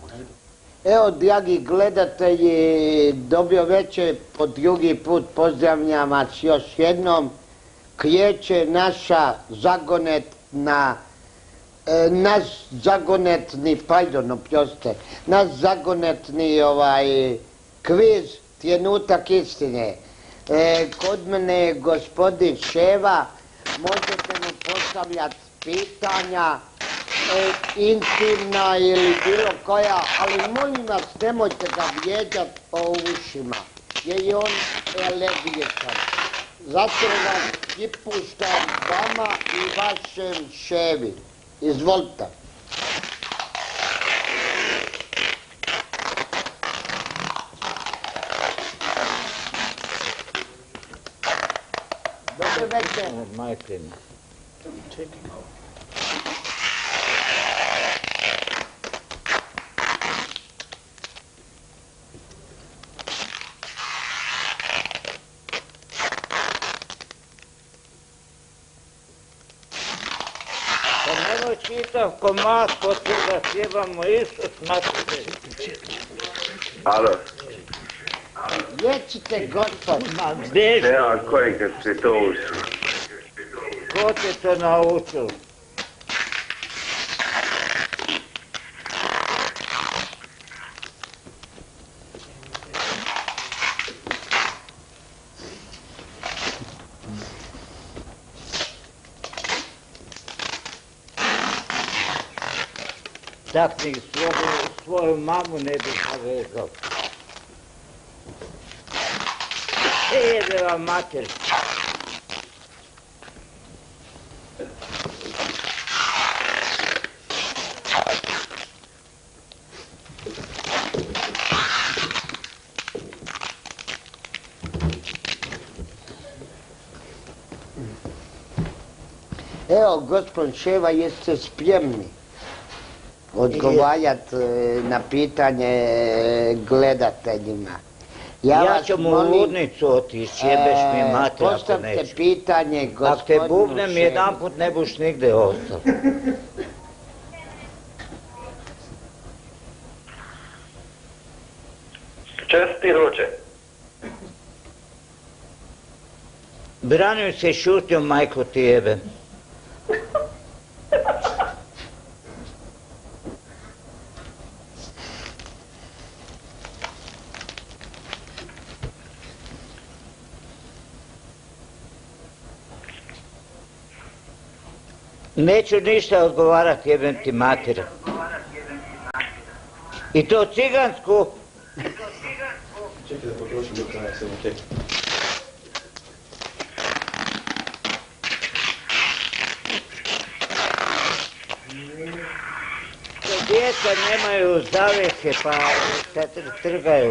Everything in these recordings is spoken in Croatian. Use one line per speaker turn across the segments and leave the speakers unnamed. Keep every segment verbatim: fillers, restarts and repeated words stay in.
Evo, dragi gledatelji, dobro večer, po drugi put pozdravljam vas još jednom. Kreće naša zagonetna, e, naš zagonetni, pardon, oprostite, naš zagonetni ovaj, kviz, trenutak istine. E, kod mene je gospodin Ševa, možete mu postavljati pitanja, e, intimna ili bilo koja, ali molim vas nemojte ga vrijeđati po ušima, jer je on alergičan. Zato vas pripuštam vama i vašem Ševi. Izvolite. Dobro večer.
Majke. Nemoj čitav komad, poslije da sjebamo Isus Matite.
Alo.
Lječite, gospod.
Ma gdje što?
Ja, koji kad si to ušao?
Ko te to naučil? Tak ni svoju, svoju mamu ne bi povezao. E, jebe vam mater.
Evo, gospodin Ševa, jeste spremni odgovarati na pitanje gledateljima?
Ja,
vas
ću mu u
molim,
ludnicu otići, jebeš mi
e,
mater ako
postavite
neću.
pitanje
Ako te
gospodinu
bubnem
Ševi.
jedan put ne buš nigde ostao.
Česti rođen.
Branio se šutio, majko ti jebe. Neću ništa odgovarati, jebem ti mater. I to cigansku.
Čekaj da potrošim do kraja, samo čekaj.
Djeca nemaju zavese pa se trgaju.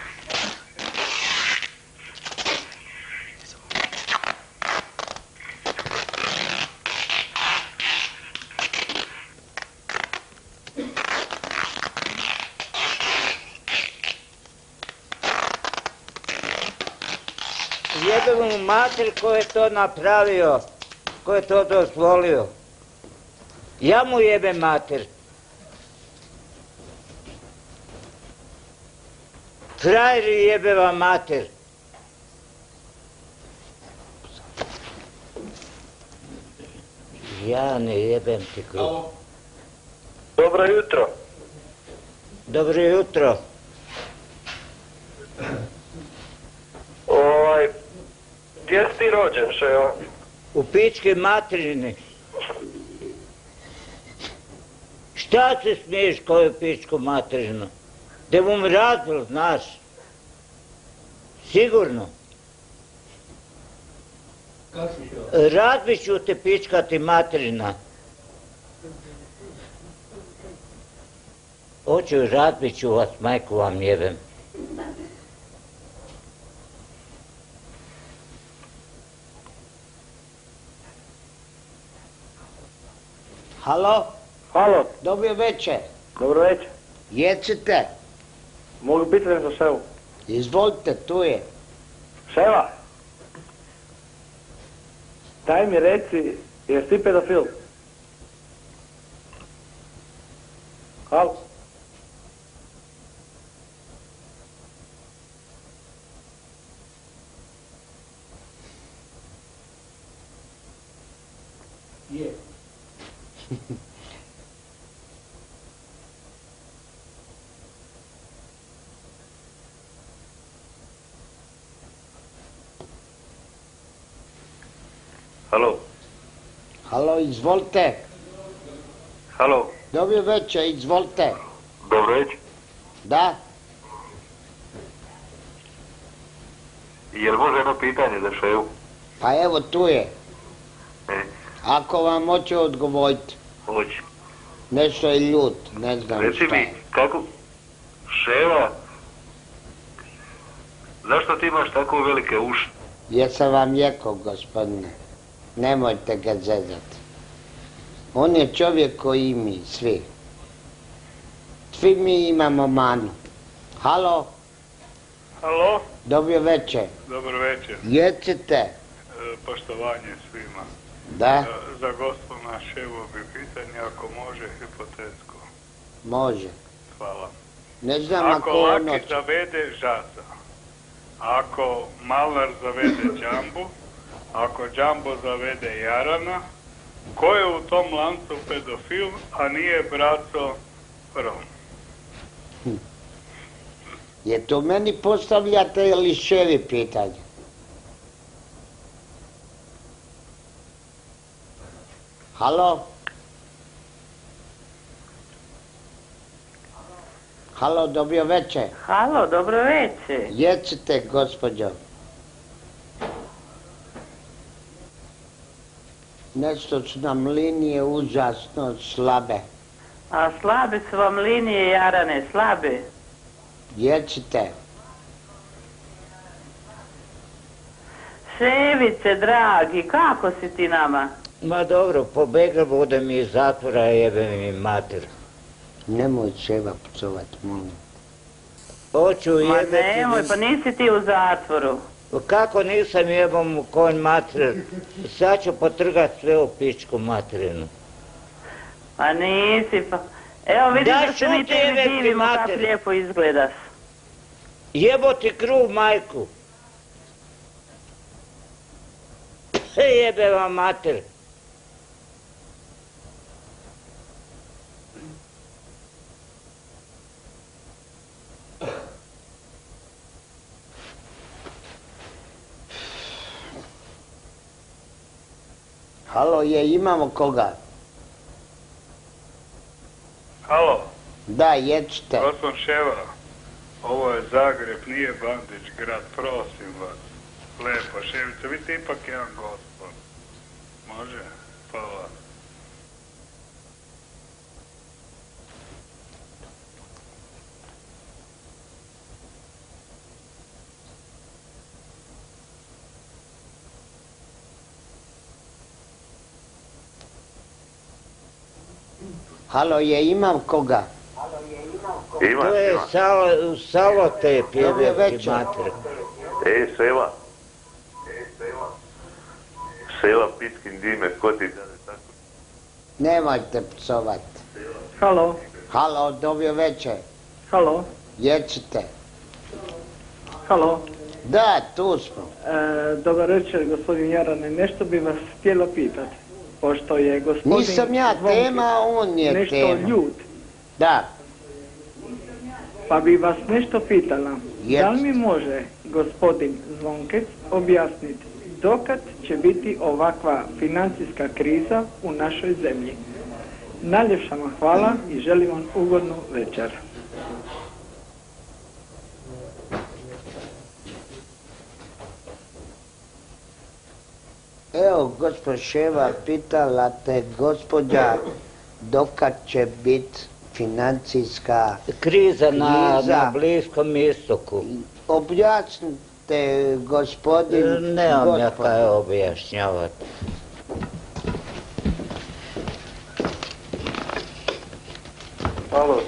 Jebe mu mater ko je to napravio, ko je to dozvolio. Ja mu jebem mater. Frajeri jebe vam mater. Ja ne jebem ti kruh.
Dobro jutro.
Dobro jutro.
Ovaj, gdje si ti rođen, Ševo?
U pički materini. Šta se smiješ koju pičku materinu? Da bom razbil, znaš. Sigurno. Razbit ću te pičkati materina. Hoću razbit ću vas, majku vam jebem.
Halo?
Halo,
Dobro večer.
dobro večer.
Jecite.
Mogu pitati za Ševu?
Izvolite, tu je.
Ševa? Daj mi reci, jesi ti pedofil? Halo?
Halo,
Halo, izvolite.
halo,
Dobro večer, izvolite.
dobro večer.
Da?
Jel može jedno pitanje za ševu?
Pa evo tu je.
E,
Ako vam hoće odgovoriti.
hoće.
Nešto je ljut, ne znam
Reci
šta
mi,
je.
kako, ševa, zašto ti imaš tako velike uši?
Jesam vam rekao, gospodine. Nemojte ga zezati. On je čovjek koji i mi, svi. Svi mi imamo manu. Halo,
Halo,
dobro večer.
dobro večer.
Jecite.
E, poštovanje svima.
Da,
E, za gospodina Ševu bi pitanje, ako može, hipotetsko.
može.
Hvala.
Ne znam
Ako
ako
Laki
ono...
zavede Žaza, ako Malnar zavede Džambu, ako Džambo zavede Jarana, ko je u tom lancu pedofil, a nije braco Rom?
Je to meni postavljate ili ševi pitanje? Halo? Halo, dobro večer.
Halo, dobro večer.
Jecite, gospođo. Nešto su nam linije užasno slabe.
A slabe su vam linije, Jarane, slabe.
Jecite.
Ševice, dragi, kako si ti nama?
Ma dobro, pobegao budem iz zatvora, jebe mi mater.
Nemoj ševa psovat, molim.
Hoću
Ma
jebeti...
nemoj, pa nisi ti u zatvoru.
Kako nisam jebom u konj mater? Sad ću potrgat sve u pičku materinu.
Pa nisi, pa... Evo vidiš
Da,
da se mi
šuti,
tebi
jebe ti
divimo kako
mater.
lijepo izgledaš.
Jebo ti kruv, majku. Jebe vam mater.
Halo, je, imamo koga?
Halo,
Da, jecite.
gospodin Ševa, ovo je Zagreb, nije Bandić grad, prosim vas. Lepo, Ševice, vi ste ipak jedan gospod. Može? Hvala.
Halo, je, imam koga?
Ima,
To je
ima.
salo, salotep,
Dobro
jebe ti
večer.
mater.
E, Ševa. Ševa, pičkin dime, ko ti dade tako?
Nemojte psovat.
Halo,
Halo, dobro večer.
halo,
Jecite.
halo.
Da, tu smo.
E, dobar večer, gospodin Jarane. Nešto bi vas htjela pitati. Pošto je gospodin
Nisam ja
Zvonkić
tema, on je
nešto
tema.
ljut,
Da,
pa bi vas nešto pitala.
Jec.
Da li mi može gospodin Zvonkec objasniti dokad će biti ovakva financijska kriza u našoj zemlji? Najljepša vam hvala i želim vam ugodnu večer.
evo, gospođa Ševa, pitala te gospođa dokad će biti financijska
Kriza na,
Kriza.
na Bliskom istoku.
Objasnite, gospodin...
Nemam ja
gospod-
kaj objašnjavati.
Halo.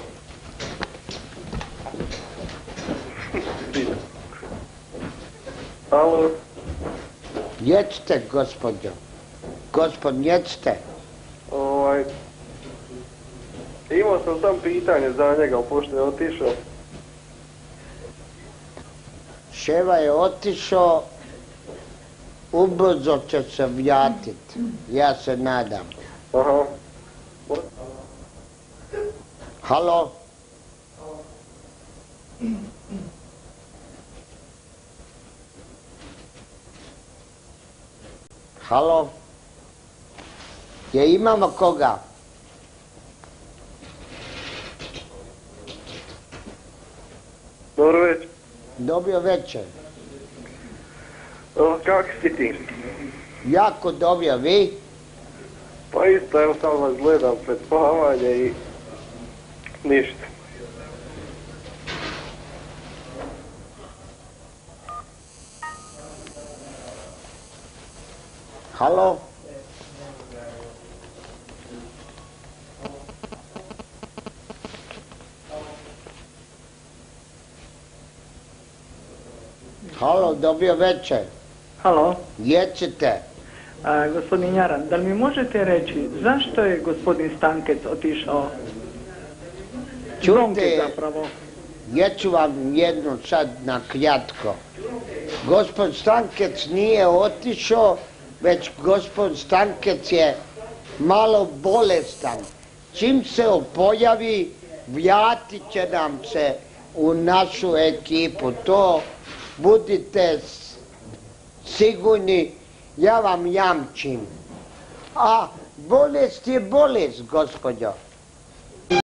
Halo.
Jecite, gospođo. Gospod, jecite.
Ovaj, imao sam sam pitanje za njega, pošto je otišao.
Ševa je otišao, ubrzo će se vratiti. Ja se nadam.
Aha.
Halo? Halo? Je imamo koga?
Dobro večer.
Dobio večer.
O, kako si ti?
Jako dobio, vi?
Pa isto, evo sam vas gledam pred spavanje i ništa.
Halo? Halo, dobio večer.
Halo,
Jecite.
a, gospodin Jaran, da li mi možete reći zašto je gospodin Stankec otišao? Zvonke
Čujte,
zapravo.
jeću vam jedno sad na kratko. Gospod Stankec nije otišao, već gospod Stankec je malo bolestan. Čim se opojavi, vratit će nam se u našu ekipu. To budite sigurni, ja vam jamčim. A bolest je bolest, gospođo.